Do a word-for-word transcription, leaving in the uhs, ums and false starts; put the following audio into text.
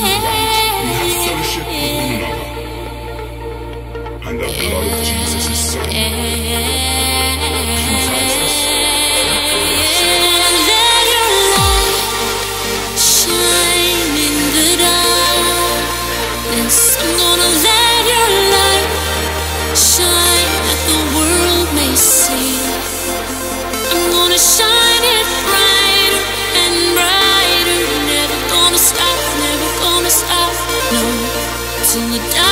in the light, we have fellowship with one another, and the blood of Jesus, His Son, purifies us from every sin. Let your light shine in the darkness. I'm gonna let your light shine that the world may see. I'm gonna shine it brighter and brighter. Never gonna stop, never gonna stop, no, till the